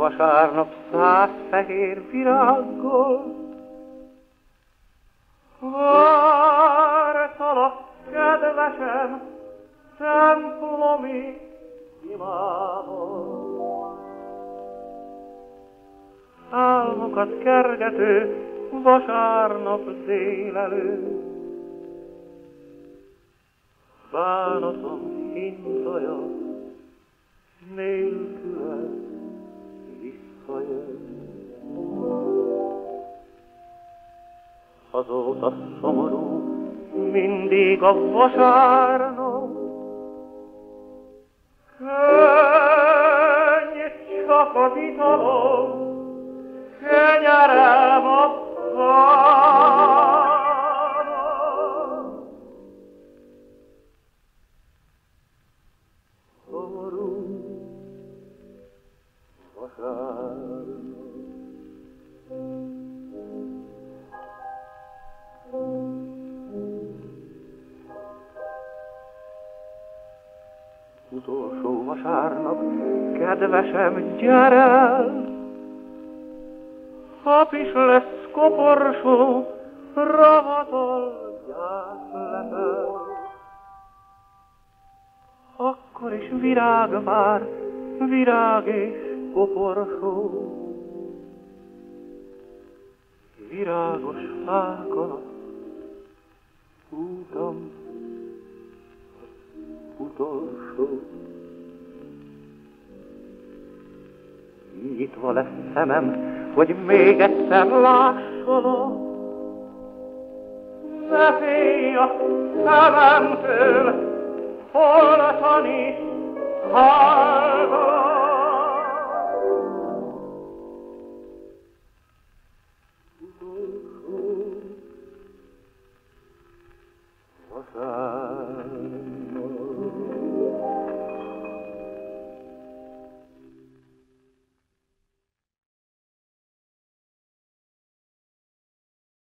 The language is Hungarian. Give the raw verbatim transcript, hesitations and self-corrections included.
vasárnap száz fehér virággal. Vártalak, kedvesem, templomi imádon. Álmokat kergető vasárnap délelőtt, bánatom hintaja nélküle visszajön. Azóta szomorú mindig a vasárnap, könny csak az italom, kenyerem a pánom. Szomorú vasárnap. Utolsó vasárnap, kedvesem, gyere! Hap is lesz koporsó, ravatal gyászlepel. Akkor is virág vár, virág és koporsó. Virágos fák alatt útam utolsó. Nyitva lesz szemem, hogy még egyszer lássalak. Ne félj a szememtől, holtan is hallgat. Utolsó vasárnap.